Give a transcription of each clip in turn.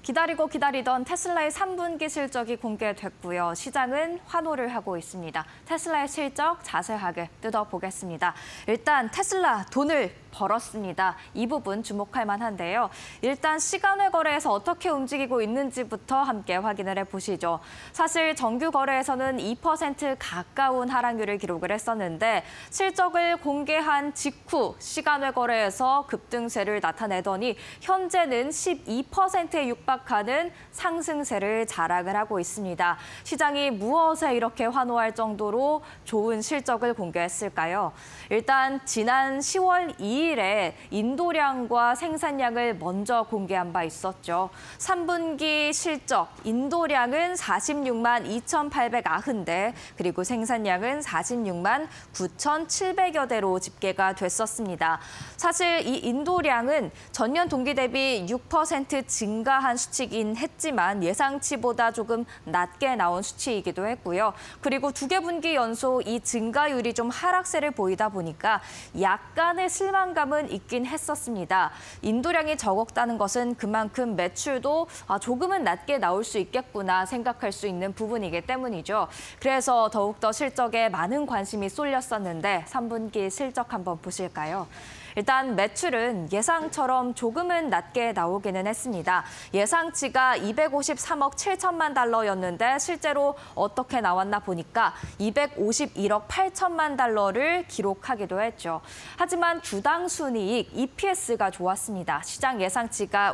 기다리고 기다리던 테슬라의 3분기 실적이 공개됐고요. 시장은 환호를 하고 있습니다. 테슬라의 실적 자세하게 뜯어보겠습니다. 일단 테슬라 돈을 벌었습니다. 이 부분 주목할 만한데요. 일단 시간외 거래에서 어떻게 움직이고 있는지부터 함께 확인을 해보시죠. 사실 정규 거래에서는 2% 가까운 하락률을 기록을 했었는데 실적을 공개한 직후 시간외 거래에서 급등세를 나타내더니 현재는 12%에 육박하는 상승세를 자랑을 하고 있습니다. 시장이 무엇에 이렇게 환호할 정도로 좋은 실적을 공개했을까요? 일단 지난 10월 2일에 인도량과 생산량을 먼저 공개한 바 있었죠. 3분기 실적, 인도량은 46만 2,890대, 그리고 생산량은 46만 9,700여 대로 집계가 됐었습니다. 사실 이 인도량은 전년 동기 대비 6% 증가한 수치이긴 했지만 예상치보다 조금 낮게 나온 수치이기도 했고요. 그리고 두 개 분기 연속 이 증가율이 좀 하락세를 보이다 보니까 약간의 실망감은 있긴 했었습니다. 인도량이 적었다는 것은 그만큼 매출도 조금은 낮게 나올 수 있겠구나 생각할 수 있는 부분이기 때문이죠. 그래서 더욱더 실적에 많은 관심이 쏠렸었는데 3분기 실적 한번 보실까요? 일단 매출은 예상처럼 조금은 낮게 나오기는 했습니다. 예상치가 253억 7천만 달러였는데 실제로 어떻게 나왔나 보니까 251억 8천만 달러를 기록하기도 했죠. 하지만 주당 순이익 EPS가 좋았습니다. 시장 예상치가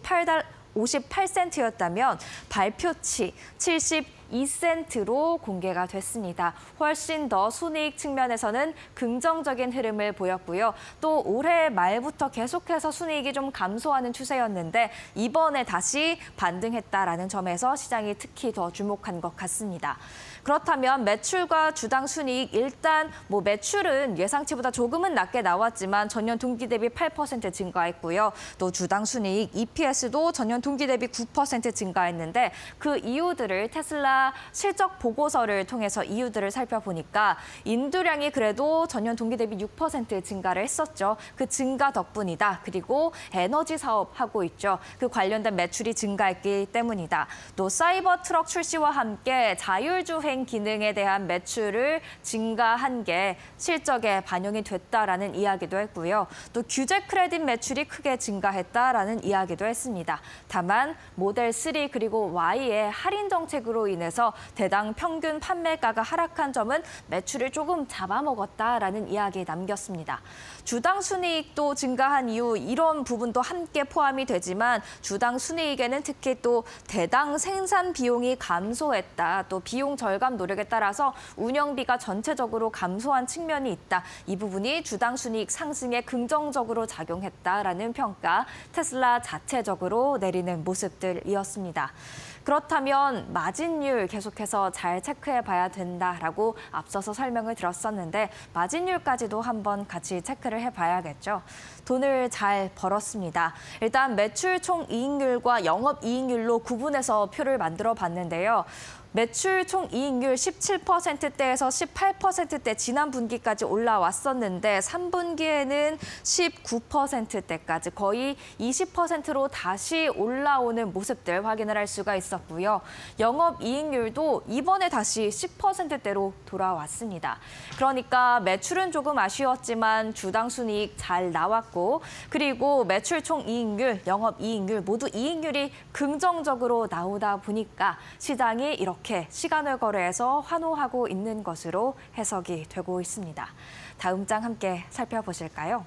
58센트였다면 발표치 72센트로 공개가 됐습니다. 훨씬 더 순이익 측면에서는 긍정적인 흐름을 보였고요. 또 올해 말부터 계속해서 순이익이 좀 감소하는 추세였는데 이번에 다시 반등했다라는 점에서 시장이 특히 더 주목한 것 같습니다. 그렇다면 매출과 주당 순이익, 일단 매출은 예상치보다 조금은 낮게 나왔지만 전년 동기 대비 8% 증가했고요. 또 주당 순이익, EPS도 전년 동기 대비 9% 증가했는데 그 이유들을 테슬라 실적 보고서를 통해서 이유들을 살펴보니까 인도량이 그래도 전년 동기 대비 6% 증가를 했었죠. 그 증가 덕분이다. 그리고 에너지 사업 하고 있죠. 그 관련된 매출이 증가했기 때문이다. 또 사이버 트럭 출시와 함께 자율주행 기능에 대한 매출을 증가한 게 실적에 반영이 됐다라는 이야기도 했고요. 또 규제 크레딧 매출이 크게 증가했다라는 이야기도 했습니다. 다만 모델 3 그리고 Y의 할인 정책으로 인해서 대당 평균 판매가가 하락한 점은 매출을 조금 잡아먹었다라는 이야기 남겼습니다. 주당 순이익도 증가한 이유 이런 부분도 함께 포함이 되지만 주당 순이익에는 특히 또 대당 생산 비용이 감소했다. 또 비용 절감 노력에 따라서 운영비가 전체적으로 감소한 측면이 있다. 이 부분이 주당 순이익 상승에 긍정적으로 작용했다라는 평가, 테슬라 자체적으로 내리는 모습들이었습니다. 그렇다면 마진율 계속해서 잘 체크해봐야 된다라고 앞서서 설명을 드렸었는데 마진율까지도 한번 같이 체크를 해봐야겠죠. 돈을 잘 벌었습니다. 일단 매출 총이익률과 영업이익률로 구분해서 표를 만들어 봤는데요. 매출 총이익률 17%대에서 18%대 지난 분기까지 올라왔었는데 3분기에는 19%대까지 거의 20%로 다시 올라오는 모습들 확인을 할 수가 있었고요. 영업이익률도 이번에 다시 10%대로 돌아왔습니다. 그러니까 매출은 조금 아쉬웠지만 주당 순이익 잘 나왔고 그리고 매출 총이익률, 영업이익률 모두 이익률이 긍정적으로 나오다 보니까 시장이 이렇게 시간외 거래에서 환호하고 있는 것으로 해석이 되고 있습니다. 다음 장 함께 살펴보실까요?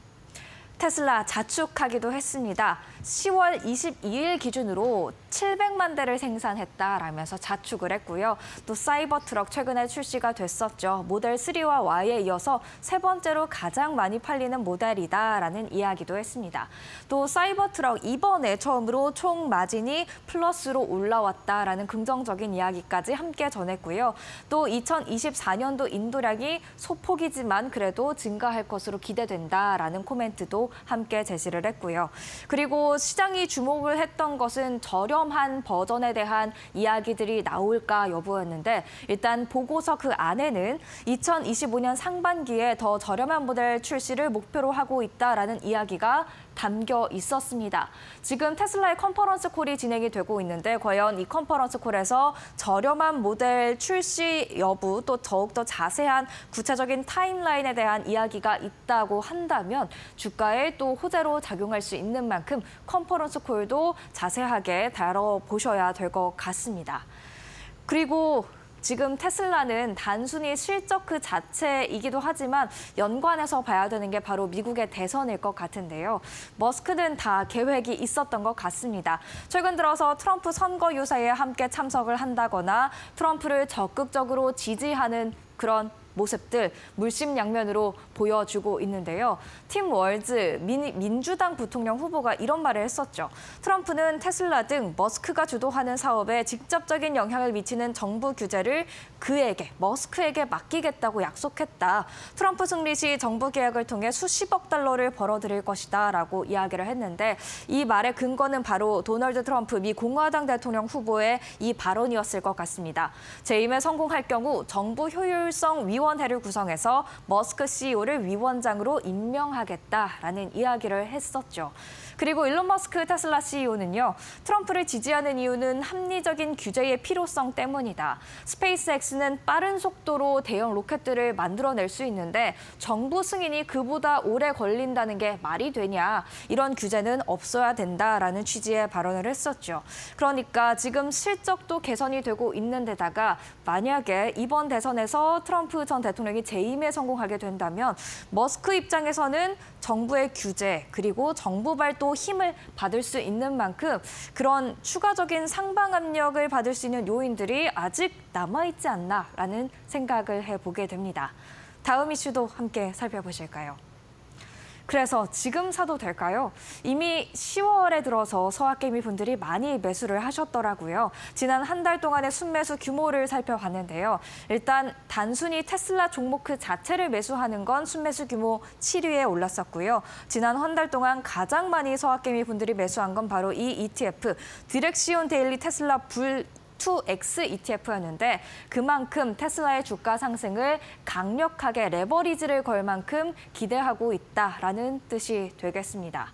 테슬라 자축하기도 했습니다. 10월 22일 기준으로 700만 대를 생산했다라면서 자축을 했고요. 또 사이버 트럭 최근에 출시가 됐었죠. 모델 3와 Y에 이어서 세 번째로 가장 많이 팔리는 모델이다라는 이야기도 했습니다. 또 사이버 트럭 이번에 처음으로 총 마진이 플러스로 올라왔다라는 긍정적인 이야기까지 함께 전했고요. 또 2024년도 인도량이 소폭이지만 그래도 증가할 것으로 기대된다라는 코멘트도 함께 제시를 했고요. 그리고 시장이 주목을 했던 것은 저렴한 버전에 대한 이야기들이 나올까 여부였는데 일단 보고서 그 안에는 2025년 상반기에 더 저렴한 모델 출시를 목표로 하고 있다라는 이야기가 담겨 있었습니다. 지금 테슬라의 컨퍼런스 콜이 진행이 되고 있는데 과연 이 컨퍼런스 콜에서 저렴한 모델 출시 여부 또 더욱더 자세한 구체적인 타임라인에 대한 이야기가 있다고 한다면 주가에 또 호재로 작용할 수 있는 만큼 컨퍼런스 콜도 자세하게 다뤄보셔야 될 것 같습니다. 그리고 지금 테슬라는 단순히 실적 그 자체이기도 하지만 연관해서 봐야 되는 게 바로 미국의 대선일 것 같은데요. 머스크는 다 계획이 있었던 것 같습니다. 최근 들어서 트럼프 선거 유세에 함께 참석을 한다거나 트럼프를 적극적으로 지지하는 그런 모습들 물심양면으로 보여주고 있는데요. 팀 월즈 민주당 부통령 후보가 이런 말을 했었죠. 트럼프는 테슬라 등 머스크가 주도하는 사업에 직접적인 영향을 미치는 정부 규제를 머스크에게 맡기겠다고 약속했다. 트럼프 승리 시 정부 계약을 통해 수십억 달러를 벌어들일 것이다 라고 이야기를 했는데 이 말의 근거는 바로 도널드 트럼프 미 공화당 대통령 후보의 이 발언이었을 것 같습니다. 재임에 성공할 경우 정부 효율성 위원회를 구성해서 머스크 CEO를 위원장으로 임명하겠다라는 이야기를 했었죠. 그리고 일론 머스크 테슬라 CEO는요. 트럼프를 지지하는 이유는 합리적인 규제의 필요성 때문이다. 스페이스X는 빠른 속도로 대형 로켓들을 만들어낼 수 있는데 정부 승인이 그보다 오래 걸린다는 게 말이 되냐. 이런 규제는 없어야 된다라는 취지의 발언을 했었죠. 그러니까 지금 실적도 개선이 되고 있는 데다가 만약에 이번 대선에서 트럼프 전 대통령이 재임에 성공하게 된다면 머스크 입장에서는 정부의 규제 그리고 정부 발도 힘을 받을 수 있는 만큼 그런 추가적인 상방 압력을 받을 수 있는 요인들이 아직 남아있지 않나라는 생각을 해보게 됩니다. 다음 이슈도 함께 살펴보실까요? 그래서 지금 사도 될까요? 이미 10월에 들어서 서학개미 분들이 많이 매수를 하셨더라고요. 지난 한 달 동안의 순매수 규모를 살펴봤는데요. 일단 단순히 테슬라 종목 그 자체를 매수하는 건 순매수 규모 7위에 올랐었고요. 지난 한 달 동안 가장 많이 서학개미 분들이 매수한 건 바로 이 ETF, 디렉시온 데일리 테슬라 불 2X ETF였는데 그만큼 테슬라의 주가 상승을 강력하게 레버리지를 걸 만큼 기대하고 있다라는 뜻이 되겠습니다.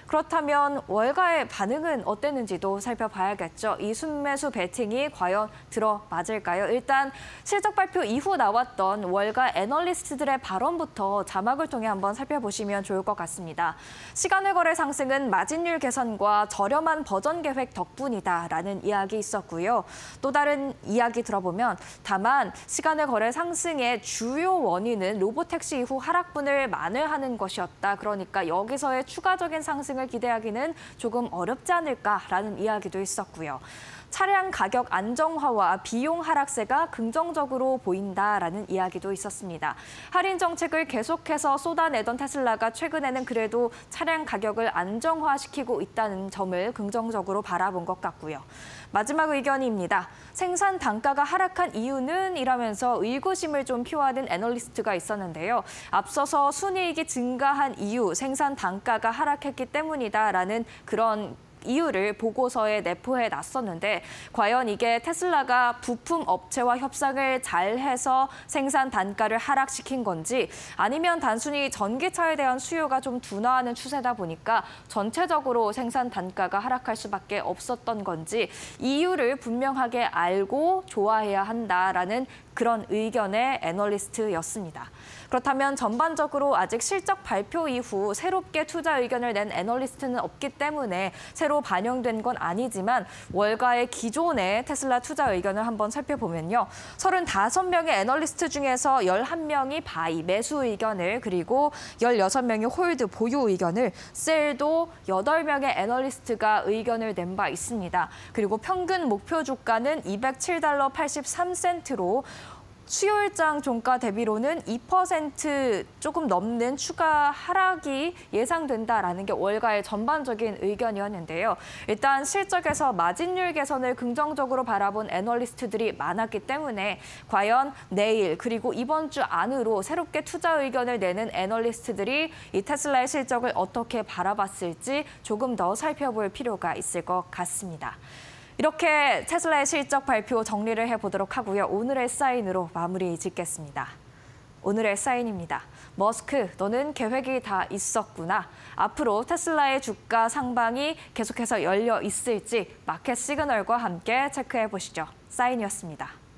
그렇다면 월가의 반응은 어땠는지도 살펴봐야겠죠. 이 순매수 베팅이 과연 들어맞을까요? 일단 실적 발표 이후 나왔던 월가 애널리스트들의 발언부터 자막을 통해 한번 살펴보시면 좋을 것 같습니다. 시간의 거래 상승은 마진율 개선과 저렴한 버전 계획 덕분이다라는 이야기 있었고요. 또 다른 이야기 들어보면 다만 시간의 거래 상승의 주요 원인은 로보택시 이후 하락분을 만회하는 것이었다. 그러니까 여기서의 추가적인 상승을 기대하기는 조금 어렵지 않을까라는 이야기도 있었고요. 차량 가격 안정화와 비용 하락세가 긍정적으로 보인다라는 이야기도 있었습니다. 할인 정책을 계속해서 쏟아내던 테슬라가 최근에는 그래도 차량 가격을 안정화시키고 있다는 점을 긍정적으로 바라본 것 같고요. 마지막 의견입니다. 생산 단가가 하락한 이유는 이라면서 의구심을 좀 표하는 애널리스트가 있었는데요. 앞서서 순이익이 증가한 이유, 생산 단가가 하락했기 때문이다라는 그런 이유를 보고서에 내포해 놨었는데 과연 이게 테슬라가 부품 업체와 협상을 잘해서 생산 단가를 하락시킨 건지 아니면 단순히 전기차에 대한 수요가 좀 둔화하는 추세다 보니까 전체적으로 생산 단가가 하락할 수밖에 없었던 건지 이유를 분명하게 알고 좋아해야 한다라는 그런 의견의 애널리스트였습니다. 그렇다면 전반적으로 아직 실적 발표 이후 새롭게 투자 의견을 낸 애널리스트는 없기 때문에 새로 반영된 건 아니지만 월가의 기존의 테슬라 투자 의견을 한번 살펴보면요. 35명의 애널리스트 중에서 11명이 바이, 매수 의견을 그리고 16명이 홀드, 보유 의견을 셀도 8명의 애널리스트가 의견을 낸 바 있습니다. 그리고 평균 목표 주가는 $207 83센트로 수요일장 종가 대비로는 2% 조금 넘는 추가 하락이 예상된다라는 게 월가의 전반적인 의견이었는데요. 일단 실적에서 마진율 개선을 긍정적으로 바라본 애널리스트들이 많았기 때문에 과연 내일 그리고 이번 주 안으로 새롭게 투자 의견을 내는 애널리스트들이 이 테슬라의 실적을 어떻게 바라봤을지 조금 더 살펴볼 필요가 있을 것 같습니다. 이렇게 테슬라의 실적 발표 정리를 해보도록 하고요. 오늘의 사인으로 마무리 짓겠습니다. 오늘의 사인입니다. 머스크, 너는 계획이 다 있었구나. 앞으로 테슬라의 주가 상방이 계속해서 열려 있을지 마켓 시그널과 함께 체크해 보시죠. 사인이었습니다.